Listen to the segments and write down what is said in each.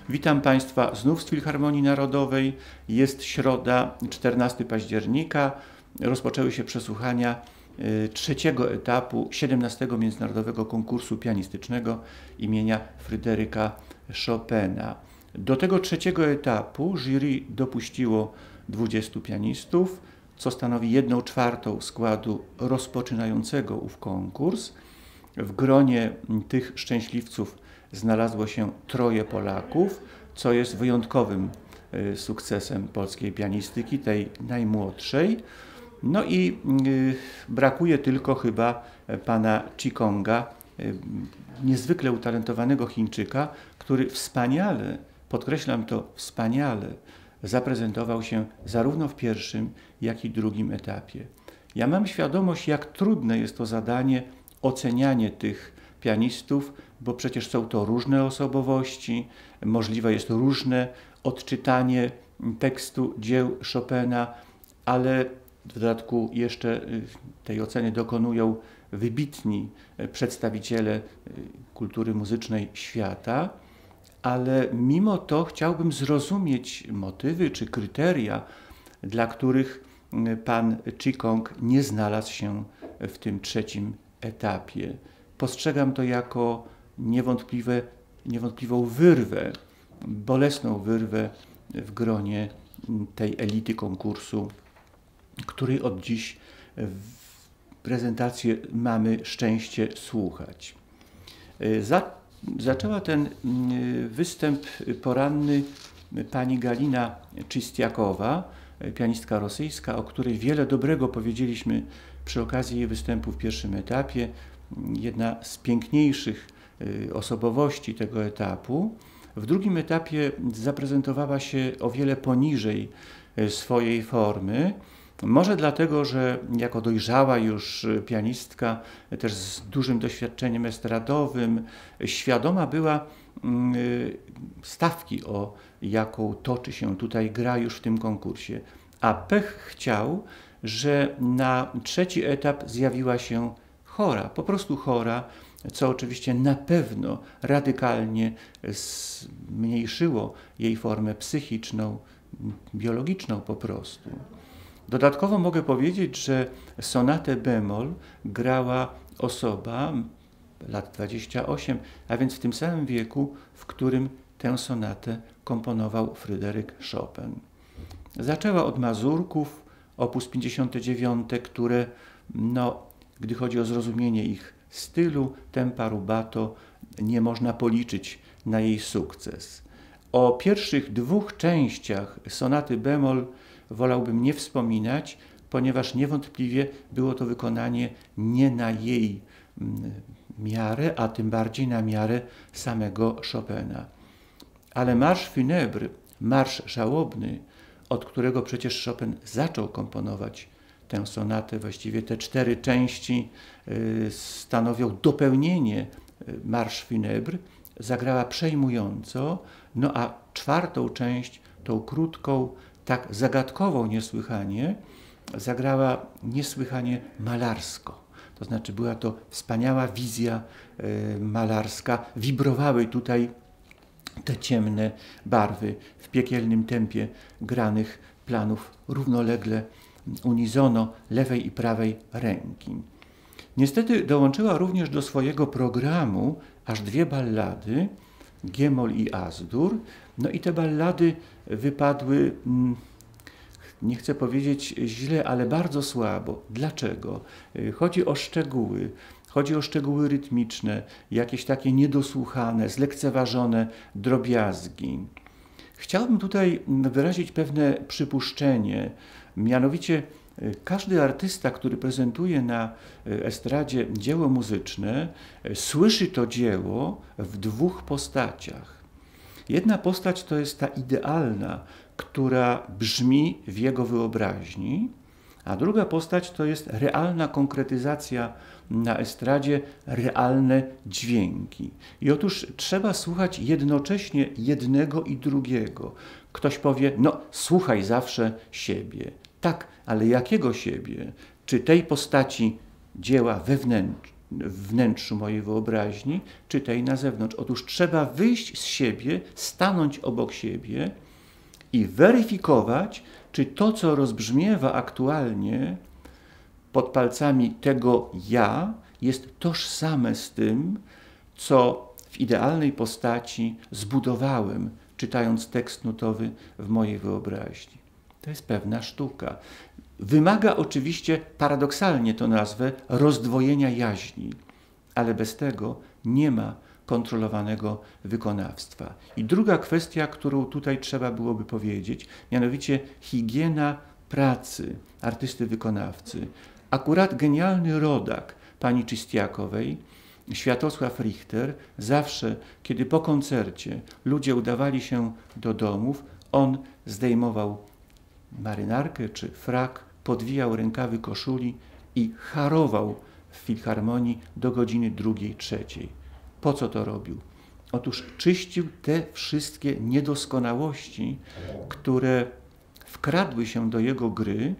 Witam Państwa znów z Filharmonii Narodowej. Jest środa, 14 października. Rozpoczęły się przesłuchania trzeciego etapu 17. Międzynarodowego Konkursu Pianistycznego imienia Fryderyka Chopina. Do tego trzeciego etapu jury dopuściło 20 pianistów, co stanowi 1/4 składu rozpoczynającego ów konkurs. W gronie tych szczęśliwców znalazło się 3 Polaków, co jest wyjątkowym sukcesem polskiej pianistyki, tej najmłodszej. No i brakuje tylko chyba pana Chikonga, niezwykle utalentowanego Chińczyka, który wspaniale, podkreślam to, wspaniale zaprezentował się zarówno w pierwszym, jak i drugim etapie. Ja mam świadomość, jak trudne jest to zadanie, ocenianie tych pianistów, bo przecież są to różne osobowości, możliwe jest różne odczytanie tekstu dzieł Chopina, ale w dodatku jeszcze tej oceny dokonują wybitni przedstawiciele kultury muzycznej świata, ale mimo to chciałbym zrozumieć motywy czy kryteria, dla których pan Chikong nie znalazł się w tym trzecim etapie. Postrzegam to jako niewątpliwą wyrwę, bolesną wyrwę w gronie tej elity konkursu, której od dziś prezentację mamy szczęście słuchać. Zaczęła ten występ poranny pani Galina Czystiakowa, pianistka rosyjska, o której wiele dobrego powiedzieliśmy przy okazji jej występu w pierwszym etapie. Jedna z piękniejszych osobowości tego etapu. W drugim etapie zaprezentowała się o wiele poniżej swojej formy. Może dlatego, że jako dojrzała już pianistka, też z dużym doświadczeniem estradowym, świadoma była stawki, o jaką toczy się tutaj gra już w tym konkursie. A pech chciał, że na trzeci etap zjawiła się chora, po prostu chora, co oczywiście na pewno radykalnie zmniejszyło jej formę psychiczną, biologiczną po prostu. Dodatkowo mogę powiedzieć, że sonatę bemol grała osoba lat 28, a więc w tym samym wieku, w którym tę sonatę komponował Fryderyk Chopin. Zaczęła od mazurków, opus 59, które, gdy chodzi o zrozumienie ich stylu, tempa rubato, nie można policzyć na jej sukces. O pierwszych 2 częściach sonaty bemol wolałbym nie wspominać, ponieważ niewątpliwie było to wykonanie nie na jej miarę, a tym bardziej na miarę samego Chopina. Ale marsz funèbre, marsz żałobny, od którego przecież Chopin zaczął komponować tę sonatę, właściwie te 4 części stanowią dopełnienie marsz funèbre, zagrała przejmująco, a 4. część, tą krótką, tak zagadkową niesłychanie, zagrała niesłychanie malarsko. To znaczy była to wspaniała wizja malarska, wibrowały tutaj te ciemne barwy w piekielnym tempie granych planów równolegle, unisono lewej i prawej ręki. Niestety dołączyła również do swojego programu aż 2 ballady, G-moll i As-dur. I te ballady wypadły, nie chcę powiedzieć źle, ale bardzo słabo. Dlaczego? Chodzi o szczegóły. Chodzi o szczegóły rytmiczne, jakieś takie niedosłuchane, zlekceważone drobiazgi. Chciałbym tutaj wyrazić pewne przypuszczenie, mianowicie każdy artysta, który prezentuje na estradzie dzieło muzyczne, słyszy to dzieło w 2 postaciach. Jedna postać to jest ta idealna, która brzmi w jego wyobraźni, a druga postać to jest realna konkretyzacja na estradzie, realne dźwięki. I otóż trzeba słuchać jednocześnie jednego i drugiego. Ktoś powie, słuchaj zawsze siebie. Tak, ale jakiego siebie? Czy tej postaci dzieła w wnętrzu mojej wyobraźni, czy tej na zewnątrz. Otóż trzeba wyjść z siebie, stanąć obok siebie i weryfikować, czy to, co rozbrzmiewa aktualnie pod palcami tego ja, jest tożsame z tym, co w idealnej postaci zbudowałem, czytając tekst nutowy w mojej wyobraźni. To jest pewna sztuka. Wymaga oczywiście, paradoksalnie to nazwę, rozdwojenia jaźni, ale bez tego nie ma kontrolowanego wykonawstwa. I druga kwestia, którą tutaj trzeba byłoby powiedzieć, mianowicie higiena pracy artysty wykonawcy. Akurat genialny rodak pani Czystiakowej, Światosław Richter, zawsze, kiedy po koncercie ludzie udawali się do domów, on zdejmował marynarkę czy frak, podwijał rękawy koszuli i harował w filharmonii do godziny 2, 3. Po co to robił? Otóż czyścił te wszystkie niedoskonałości, które wkradły się do jego gry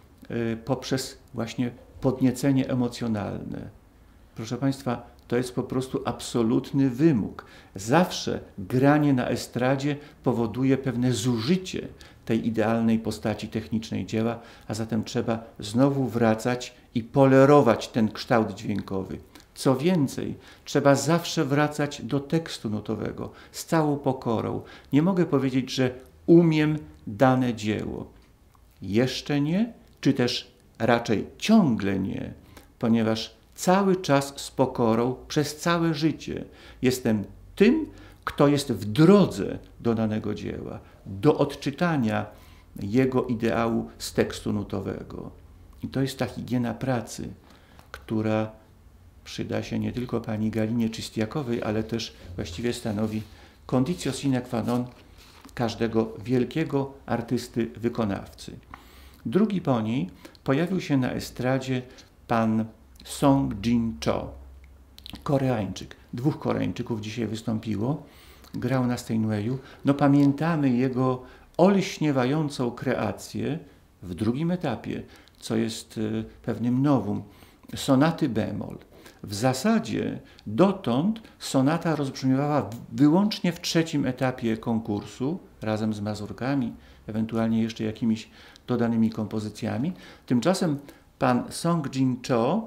poprzez właśnie podniecenie emocjonalne. Proszę Państwa, to jest po prostu absolutny wymóg. Zawsze granie na estradzie powoduje pewne zużycie tej idealnej postaci technicznej dzieła, a zatem trzeba znowu wracać i polerować ten kształt dźwiękowy. Co więcej, trzeba zawsze wracać do tekstu nutowego z całą pokorą. Nie mogę powiedzieć, że umiem dane dzieło. Jeszcze nie, czy też raczej ciągle nie, ponieważ cały czas z pokorą przez całe życie jestem tym, kto jest w drodze do danego dzieła, do odczytania jego ideału z tekstu nutowego. I to jest ta higiena pracy, która przyda się nie tylko pani Galinie Czystiakowej, ale też właściwie stanowi conditio sine qua non każdego wielkiego artysty wykonawcy. Drugi po niej pojawił się na estradzie pan Song Jin-cho, Koreańczyk. 2 Koreańczyków dzisiaj wystąpiło, grał na Steinwayu. No pamiętamy jego olśniewającą kreację w drugim etapie, co jest pewnym nowum, sonaty bemol. W zasadzie dotąd sonata rozbrzmiewała wyłącznie w 3. etapie konkursu, razem z mazurkami, ewentualnie jeszcze jakimiś dodanymi kompozycjami. Tymczasem pan Song Jin-cho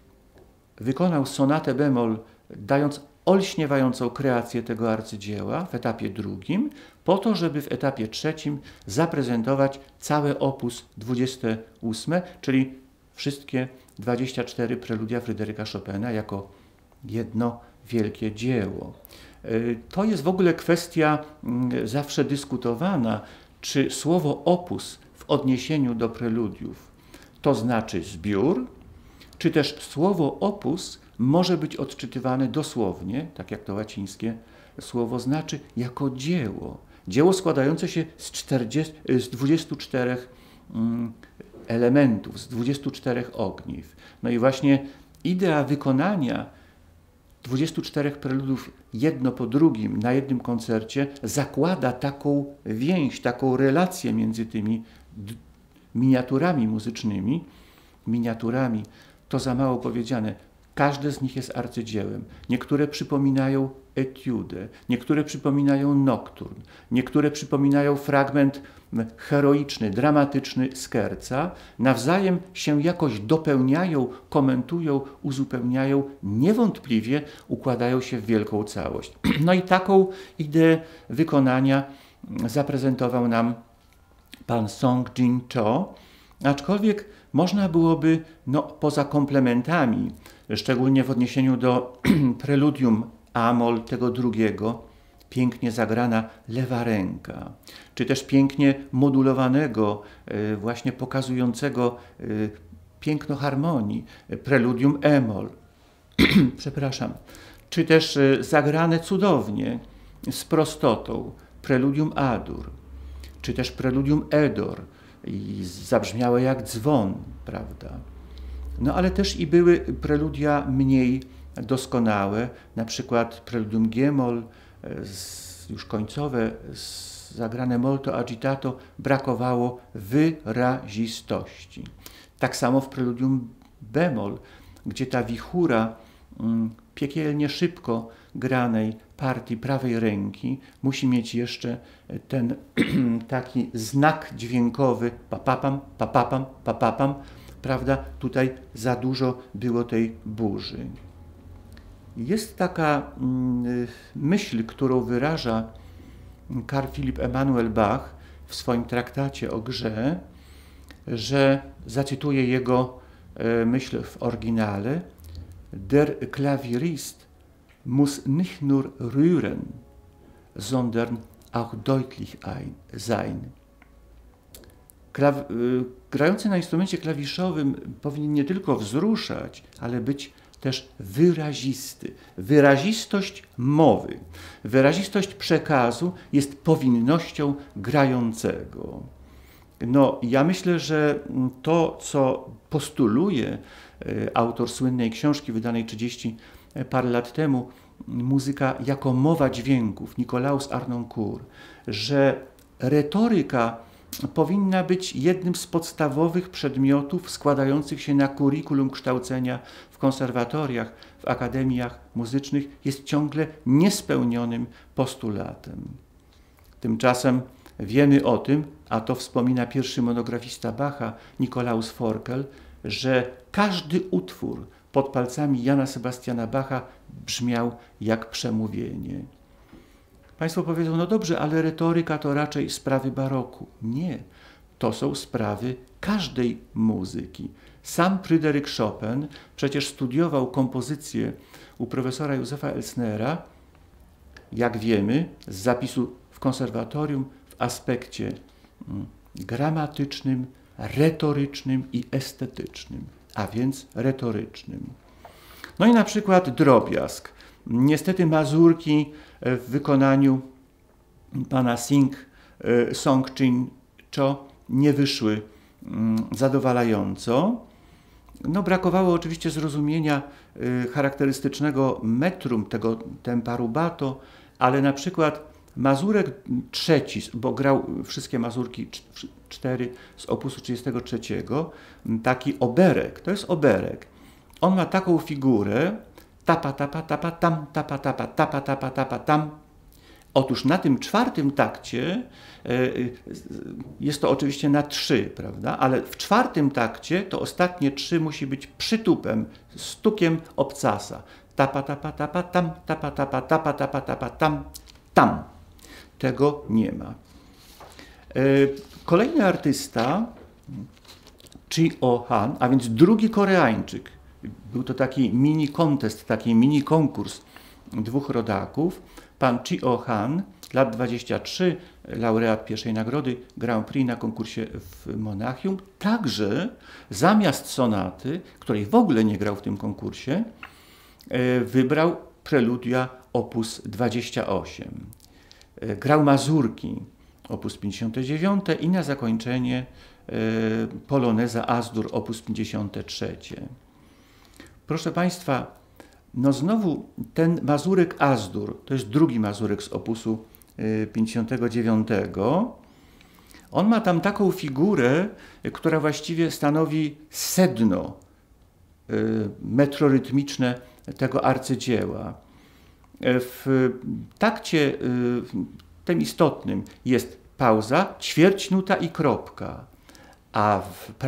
wykonał sonatę bemol, dając olśniewającą kreację tego arcydzieła w etapie 2, po to, żeby w etapie 3 zaprezentować całe opus 28, czyli wszystkie 24 preludia Fryderyka Chopina jako jedno wielkie dzieło. To jest w ogóle kwestia zawsze dyskutowana, czy słowo opus w odniesieniu do preludiów to znaczy zbiór, czy też słowo opus może być odczytywane dosłownie, tak jak to łacińskie słowo znaczy, jako dzieło. Dzieło składające się z 24 elementów, z 24 ogniw. No i właśnie idea wykonania 24 preludów jedno po drugim na jednym koncercie zakłada taką więź, taką relację między tymi miniaturami muzycznymi. Miniaturami to za mało powiedziane. Każde z nich jest arcydziełem. Niektóre przypominają etiudę, niektóre przypominają nokturn, niektóre przypominają fragment heroiczny, dramatyczny skerca. Nawzajem się jakoś dopełniają, komentują, uzupełniają, niewątpliwie układają się w wielką całość. No i taką ideę wykonania zaprezentował nam pan Song Jin-cho, aczkolwiek można byłoby, poza komplementami, szczególnie w odniesieniu do preludium A-moll tego drugiego, pięknie zagrana lewa ręka, czy też pięknie modulowanego, właśnie pokazującego piękno harmonii, preludium E-moll, przepraszam, czy też zagrane cudownie, z prostotą, preludium A-dur, czy też preludium E-dur, i zabrzmiałe jak dzwon, prawda? No ale też i były preludia mniej doskonałe, na przykład preludium G-moll, już końcowe, zagrane molto agitato, brakowało wyrazistości. Tak samo w preludium B-moll, gdzie ta wichura piekielnie szybko granej partii prawej ręki musi mieć jeszcze ten taki znak dźwiękowy papapam, papapam, papapam, prawda? Tutaj za dużo było tej burzy. Jest taka myśl, którą wyraża Karl Philipp Emanuel Bach w swoim traktacie o grze, że zacytuję jego myśl w oryginale: Der Klavierist muss nicht nur rühren, sondern auch deutlich sein. Grający na instrumencie klawiszowym powinien nie tylko wzruszać, ale być też wyrazisty. Wyrazistość mowy, wyrazistość przekazu jest powinnością grającego. No, ja myślę, że to, co postuluje autor słynnej książki wydanej 30 parę lat temu, Muzyka jako mowa dźwięków, Nikolaus Harnoncourt, że retoryka powinna być jednym z podstawowych przedmiotów składających się na kurikulum kształcenia w konserwatoriach, w akademiach muzycznych, jest ciągle niespełnionym postulatem. Tymczasem wiemy o tym, a to wspomina pierwszy monografista Bacha, Nikolaus Forkel, że każdy utwór pod palcami Jana Sebastiana Bacha brzmiał jak przemówienie. Państwo powiedzą, no dobrze, ale retoryka to raczej sprawy baroku. Nie, to są sprawy każdej muzyki. Sam Fryderyk Chopin przecież studiował kompozycję u profesora Józefa Elsnera, jak wiemy, z zapisu w konserwatorium w aspekcie gramatycznym, retorycznym i estetycznym, a więc retorycznym. No i na przykład drobiazg. Niestety mazurki w wykonaniu pana Song Chin-cho nie wyszły zadowalająco. No, brakowało oczywiście zrozumienia charakterystycznego metrum tego tempa rubato, ale na przykład mazurek trzeci, bo grał wszystkie mazurki 4 z opusu 33, taki oberek, to jest oberek. On ma taką figurę, tapa, tapa, tapa, tam, tapa, tapa, tapa, tapa, tapa, tam. Otóż na tym czwartym takcie, jest to oczywiście na 3, prawda? Ale w czwartym takcie to ostatnie 3 musi być przytupem, stukiem obcasa. Tapa, tapa, tapa, tam, tapa, tapa, tapa, tapa, tapa, tam, tam. Tego nie ma. Kolejny artysta, Chi-Oh Han, a więc drugi Koreańczyk. Był to taki mini contest, taki mini konkurs 2 rodaków. Pan Chi-Oh Han, lat 23, laureat pierwszej nagrody Grand Prix na konkursie w Monachium, także zamiast sonaty, której w ogóle nie grał w tym konkursie, wybrał preludia opus 28. Grał mazurki opus 59 i na zakończenie poloneza As-dur opus 53. Proszę Państwa, no znowu ten mazurek As-dur, to jest drugi mazurek z opusu 59. On ma tam taką figurę, która właściwie stanowi sedno metrorytmiczne tego arcydzieła. W takcie tym istotnym jest pauza, ćwierćnuta i kropka, a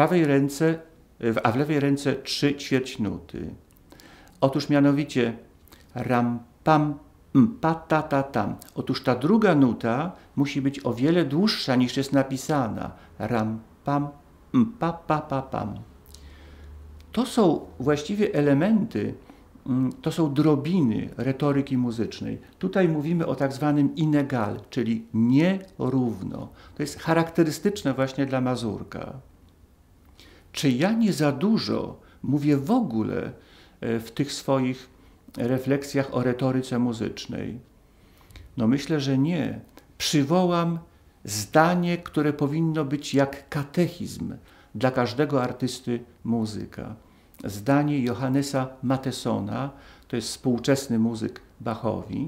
w lewej ręce 3 ćwierćnuty. Otóż mianowicie ram, pam, pa, ta, ta, tam. Otóż ta druga nuta musi być o wiele dłuższa niż jest napisana. Ram, pam, pa, pa, pa, pam. To są właściwie elementy, to są drobiny retoryki muzycznej. Tutaj mówimy o tak zwanym inegal, czyli nierówno. To jest charakterystyczne właśnie dla mazurka. Czy ja nie za dużo mówię w ogóle w tych swoich refleksjach o retoryce muzycznej? No myślę, że nie. Przywołam zdanie, które powinno być jak katechizm dla każdego artysty muzyka. Zdanie Johannesa Mathesona, to jest współczesny muzyk Bachowi.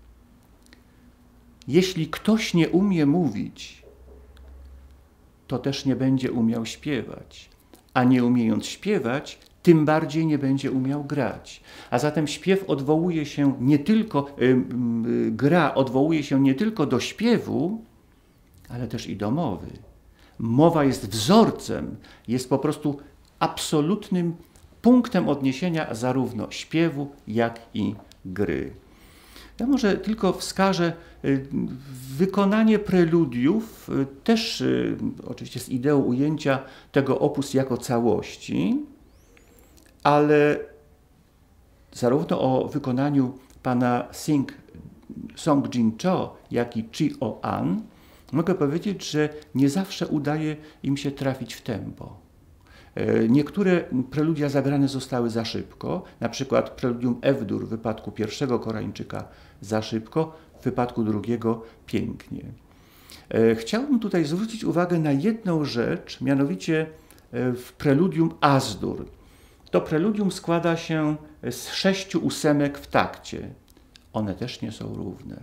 Jeśli ktoś nie umie mówić, to też nie będzie umiał śpiewać, a nie umiejąc śpiewać, tym bardziej nie będzie umiał grać. A zatem śpiew odwołuje się nie tylko, gra odwołuje się nie tylko do śpiewu, ale też i do mowy. Mowa jest wzorcem, jest po prostu absolutnym punktem odniesienia zarówno śpiewu, jak i gry. Ja może tylko wskażę wykonanie preludiów, też oczywiście z ideą ujęcia tego opus jako całości, ale zarówno o wykonaniu pana Song Jin Cho, jak i Chi O An mogę powiedzieć, że nie zawsze udaje im się trafić w tempo. Niektóre preludia zagrane zostały za szybko, na przykład preludium F-dur w wypadku pierwszego Koreańczyka za szybko, w wypadku drugiego pięknie. Chciałbym tutaj zwrócić uwagę na jedną rzecz, mianowicie w preludium As-dur. To preludium składa się z 6 ósemek w takcie. One też nie są równe.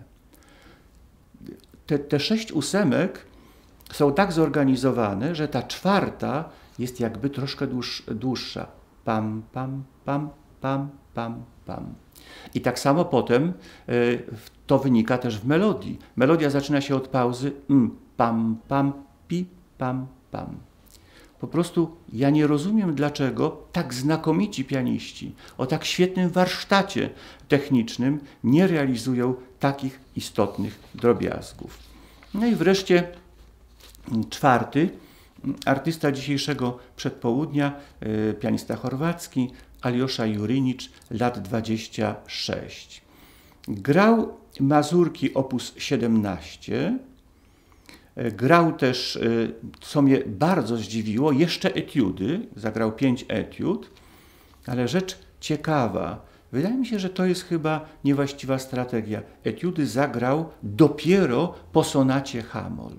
Te 6 ósemek są tak zorganizowane, że ta czwarta jest jakby troszkę dłuższa. Pam, pam, pam, pam, pam, pam. I tak samo potem to wynika też w melodii. Melodia zaczyna się od pauzy pam, pam, pi, pam, pam. Po prostu ja nie rozumiem, dlaczego tak znakomici pianiści o tak świetnym warsztacie technicznym nie realizują takich istotnych drobiazgów. No i wreszcie czwarty, artysta dzisiejszego przedpołudnia, pianista chorwacki, Aljoša Jurinicz, lat 26. Grał mazurki op. 17, grał też, co mnie bardzo zdziwiło, jeszcze etiudy, zagrał 5 etiud, ale rzecz ciekawa, wydaje mi się, że to jest chyba niewłaściwa strategia. Etiudy zagrał dopiero po sonacie Hamol.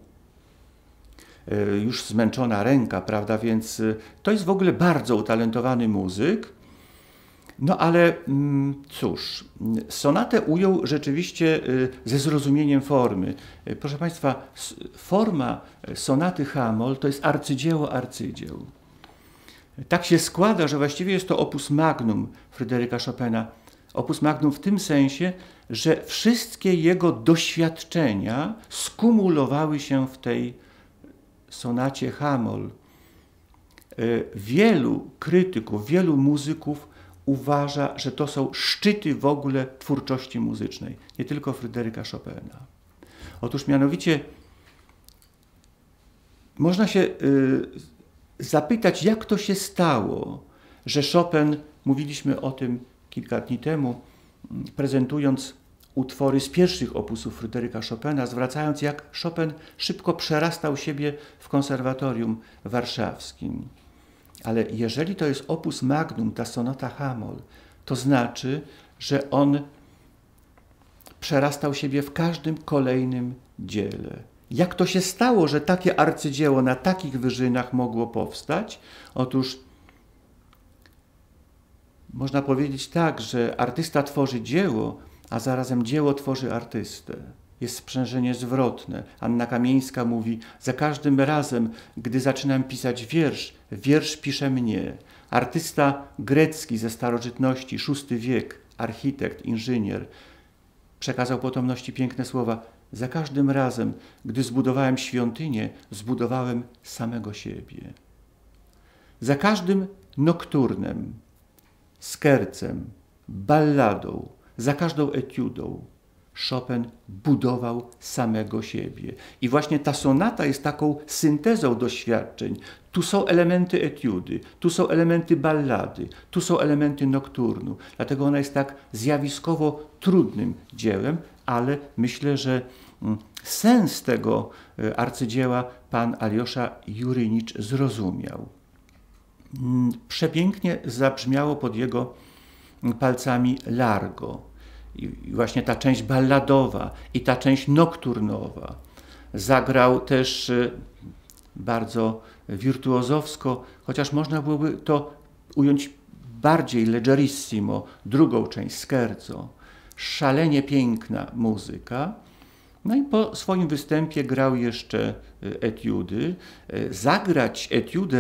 Już zmęczona ręka, prawda, więc to jest w ogóle bardzo utalentowany muzyk. No ale cóż, sonatę ujął rzeczywiście ze zrozumieniem formy. Proszę Państwa, forma sonaty Hamol to jest arcydzieło arcydzieł. Tak się składa, że właściwie jest to opus magnum Fryderyka Chopina. Opus magnum w tym sensie, że wszystkie jego doświadczenia skumulowały się w tej sonacie Hamol. Wielu krytyków, wielu muzyków uważa, że to są szczyty w ogóle twórczości muzycznej, nie tylko Fryderyka Chopina. Otóż mianowicie można się zapytać, jak to się stało, że Chopin, mówiliśmy o tym kilka dni temu, prezentując utwory z pierwszych opusów Fryderyka Chopina, zwracając, jak Chopin szybko przerastał siebie w konserwatorium warszawskim. Ale jeżeli to jest opus magnum, ta sonata Hamol, to znaczy, że on przerastał siebie w każdym kolejnym dziele. Jak to się stało, że takie arcydzieło na takich wyżynach mogło powstać? Otóż można powiedzieć tak, że artysta tworzy dzieło, a zarazem dzieło tworzy artystę. Jest sprzężenie zwrotne. Anna Kamieńska mówi, za każdym razem, gdy zaczynam pisać wiersz pisze mnie. Artysta grecki ze starożytności, VI wiek, architekt, inżynier, przekazał potomności piękne słowa. Za każdym razem, gdy zbudowałem świątynię, zbudowałem samego siebie. Za każdym nokturnem, skercem, balladą, za każdą etiudą Chopin budował samego siebie. I właśnie ta sonata jest taką syntezą doświadczeń. Tu są elementy etiudy, tu są elementy ballady, tu są elementy nokturnu. Dlatego ona jest tak zjawiskowo trudnym dziełem, ale myślę, że sens tego arcydzieła pan Aljoša Jurinicz zrozumiał. Przepięknie zabrzmiało pod jego palcami Largo. I właśnie ta część balladowa i ta część nokturnowa. Zagrał też bardzo wirtuozowsko, chociaż można byłoby to ująć bardziej leggerissimo, drugą część, scherzo. Szalenie piękna muzyka. No i po swoim występie grał jeszcze etiudy. Zagrać etiudę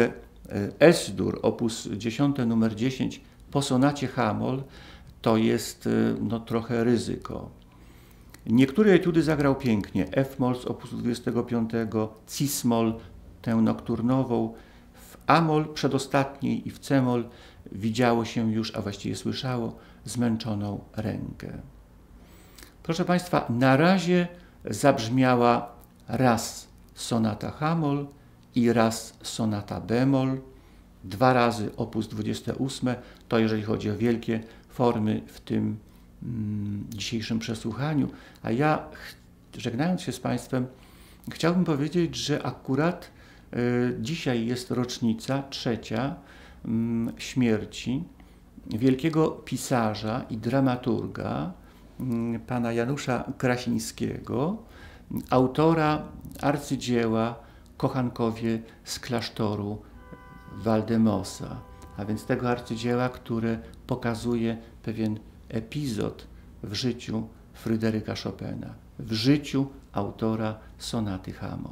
Es-dur, opus 10, numer 10, po sonacie Hamol, to jest no, trochę ryzyko. Niektóre etiudy zagrał pięknie. F-moll z opusu 25, Cis-moll, tę nokturnową. W A-moll przedostatniej i w C-moll widziało się już, a właściwie słyszało, zmęczoną rękę. Proszę Państwa, na razie zabrzmiała raz sonata H-moll i raz sonata B-moll. 2 razy opus 28, to jeżeli chodzi o wielkie formy w tym dzisiejszym przesłuchaniu. A ja, żegnając się z Państwem, chciałbym powiedzieć, że akurat dzisiaj jest rocznica 3. Śmierci wielkiego pisarza i dramaturga pana Janusza Krasińskiego, autora arcydzieła Kochankowie z klasztoru Waldemosa, a więc tego arcydzieła, które pokazuje pewien epizod w życiu Fryderyka Chopina, w życiu autora sonaty H-moll.